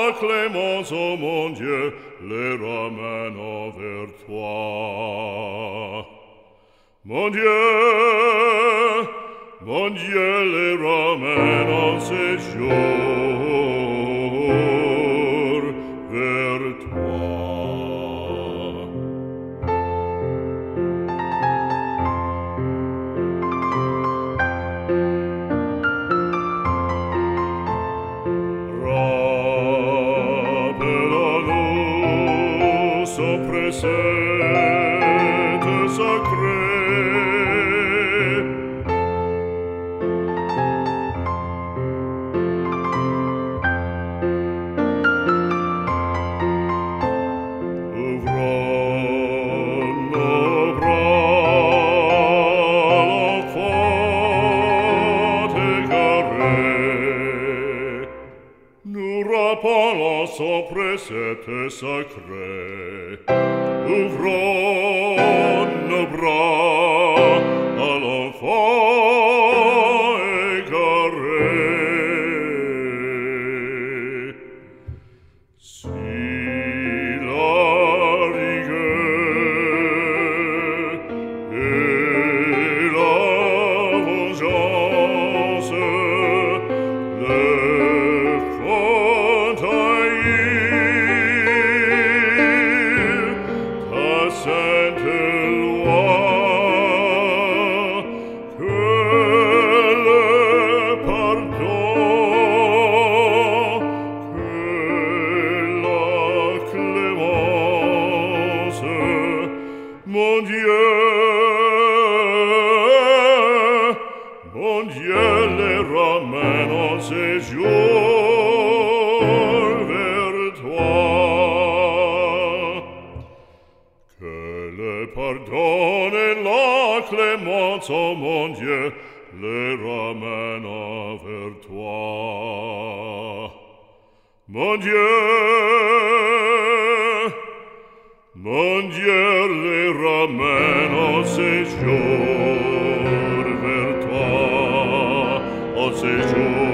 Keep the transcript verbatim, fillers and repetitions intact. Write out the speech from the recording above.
la clémence, ô mon Dieu, les ramène vers toi. Mon Dieu, mon Dieu, les ramène en séjour vers toi. Rappelons-nous son précepte sacré. Son précepte sacré, ouvrons nos bras à l'enfant égaré. Si la rigueur et la vengeance le font sainte loi, que le pardon, que la clémence, mon Dieu, mon Dieu, les ramène en séjour vers toi. Pardonne la clémence, ô mon Dieu, les ramène vers toi. Mon Dieu, mon Dieu, les ramène en séjour vers toi, en séjour